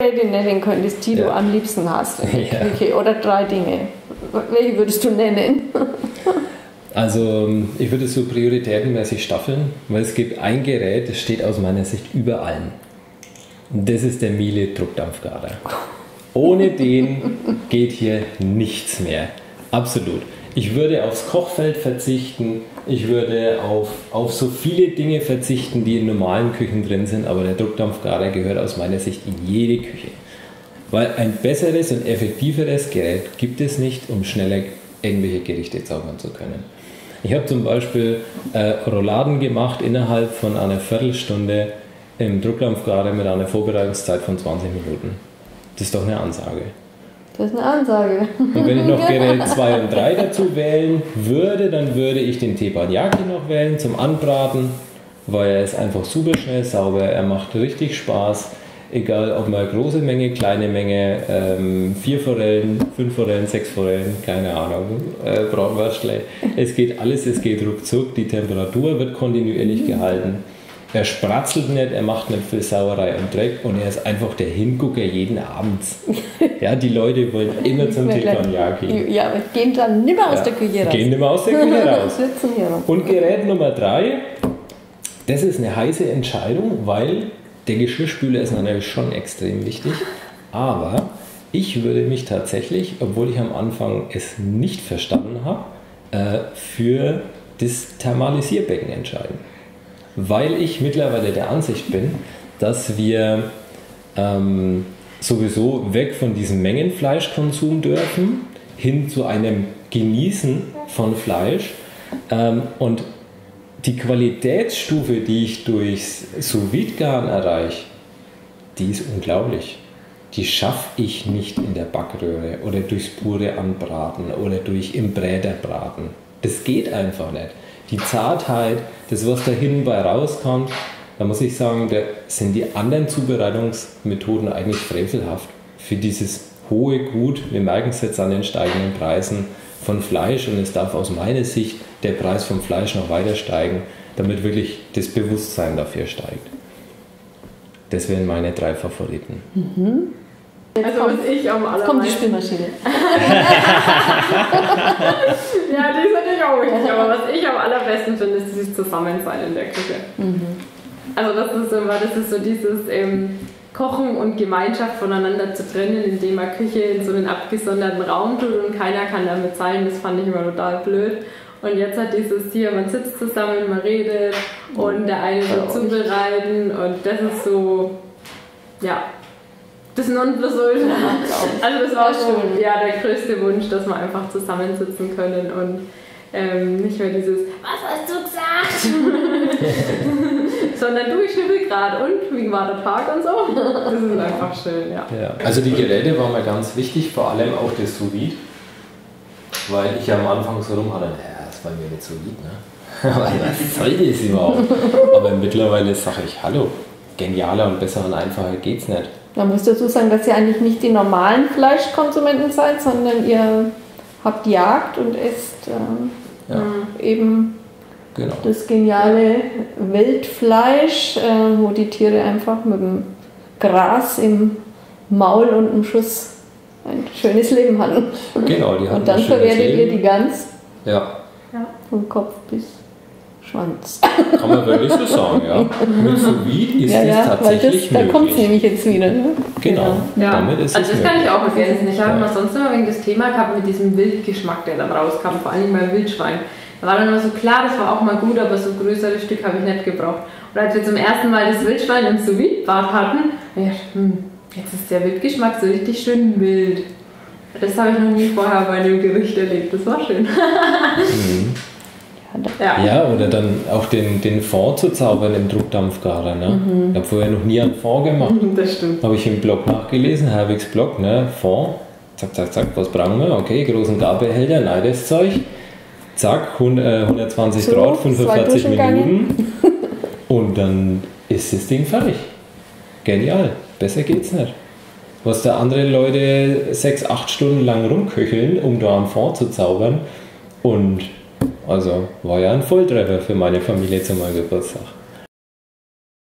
Geräte nennen könntest, die du am liebsten hast in der Küche, oder 3 Dinge, welche würdest du nennen? Also ich würde es so prioritätenmäßig staffeln, weil es gibt ein Gerät, das steht aus meiner Sicht über allen. Und das ist der Miele Druckdampfgarer. Ohne den geht hier nichts mehr. Absolut. Ich würde aufs Kochfeld verzichten, ich würde auf so viele Dinge verzichten, die in normalen Küchen drin sind, aber der Druckdampfgarer gehört aus meiner Sicht in jede Küche. Weil ein besseres und effektiveres Gerät gibt es nicht, um schneller irgendwelche Gerichte zaubern zu können. Ich habe zum Beispiel Rouladen gemacht innerhalb von einer Viertelstunde im Druckdampfgarer mit einer Vorbereitungszeit von 20 Minuten. Das ist doch eine Ansage. Das ist eine Ansage. Und wenn ich noch Gerät 2 und 3 dazu wählen würde, dann würde ich den Teppanyaki noch wählen zum Anbraten, weil er ist einfach super schnell sauber, er macht richtig Spaß. Egal, ob man große Menge, kleine Menge, 4 Forellen, 5 Forellen, 6 Forellen, keine Ahnung, Bratwürstle. Es geht alles, es geht ruckzuck, die Temperatur wird kontinuierlich gehalten. Er spratzelt nicht, er macht nicht viel Sauerei und Dreck und er ist einfach der Hingucker jeden Abend. Ja, die Leute wollen immer zum Teppanyaki. Ja, aber gehen dann nicht mehr aus der Küche raus. Gehen nicht mehr aus der Küche raus. Sitzen hier rum. Und Gerät Nummer 3, das ist eine heiße Entscheidung, weil der Geschirrspüler ist natürlich schon extrem wichtig, aber ich würde mich tatsächlich, obwohl ich am Anfang es nicht verstanden habe, für das Thermalisierbecken entscheiden. Weil ich mittlerweile der Ansicht bin, dass wir sowieso weg von diesem Mengenfleischkonsum dürfen, hin zu einem Genießen von Fleisch und die Qualitätsstufe, die ich durchs Sous-Vide-Garen erreiche, die ist unglaublich. Die schaffe ich nicht in der Backröhre oder durchs pure Anbraten oder durch im Bräter braten. Das geht einfach nicht. Die Zartheit, das was da hinten bei rauskommt, da muss ich sagen, da sind die anderen Zubereitungsmethoden eigentlich frevelhaft für dieses hohe Gut. Wir merken es jetzt an den steigenden Preisen von Fleisch und es darf aus meiner Sicht der Preis vom Fleisch noch weiter steigen, damit wirklich das Bewusstsein dafür steigt. Das wären meine 3 Favoriten. Mhm. Also was ich am allermeisten... Kommt die Spülmaschine. Ja, die ist natürlich auch wichtig, aber was ich am allerbesten finde, ist dieses Zusammensein in der Küche. Mhm. Also das ist so dieses Kochen und Gemeinschaft voneinander zu trennen, indem man Küche in so einen abgesonderten Raum tut und keiner kann damit sein, das fand ich immer total blöd. Und jetzt hat dieses hier, man sitzt zusammen, man redet und der eine wird zubereiten und das ist so, ja, das Nonplusultra. Also das war schon der größte Wunsch, dass wir einfach zusammensitzen können und nicht mehr dieses, was hast du gesagt? Sondern du, ich schnippel gerade und wie war der Tag und so. Das ist einfach schön, ja. Also die Geräte waren mir ganz wichtig, vor allem auch das Sous-Vide, weil ich am Anfang so rumhalte, das war mir nicht Sous-Vide, ne? Was soll das überhaupt? Aber mittlerweile sage ich, hallo, genialer und besser und einfacher geht's nicht. Man muss dazu sagen, dass ihr eigentlich nicht die normalen Fleischkonsumenten seid, sondern ihr habt Jagd und esst eben das geniale Wildfleisch, wo die Tiere einfach mit dem Gras im Maul und im Schuss ein schönes Leben hatten. Genau, die hatten und dann verwertet ihr die Gans vom Kopf bis Schwanz. Kann man wirklich so sagen, ja. Mit Sous-Vide ist es tatsächlich da kommt es nämlich jetzt wieder. Ne? Genau, damit ist also es das kann ich auch ergänzen. Ich habe mal sonst immer wegen das Thema gehabt mit diesem Wildgeschmack, der dann rauskam, vor allem beim Wildschwein. Da war dann immer so klar, das war auch mal gut, aber so größere Stück habe ich nicht gebraucht. Und als wir zum ersten Mal das Wildschwein im Sous-Vide-Bad hatten, habe ich gedacht, jetzt ist der Wildgeschmack so richtig schön mild. Das habe ich noch nie vorher bei einem Gericht erlebt. Das war schön. Ja, oder dann auch den Fond zu zaubern im Druckdampfgarer. Ne? Ich habe vorher noch nie einen Fond gemacht. Das stimmt. Habe ich im Blog nachgelesen, Herwigs Blog, ne? Fond, zack, zack, zack, was brauchen wir? Okay, großen Garbehälter, nein, das Zeug. Zack, 120 Grad, 45 Minuten. Und dann ist das Ding fertig. Genial, besser geht's nicht. Was da andere Leute 6-8 Stunden lang rumköcheln, um da einen Fond zu zaubern. Und also war ja ein Volltreffer für meine Familie zu meinem Geburtstag.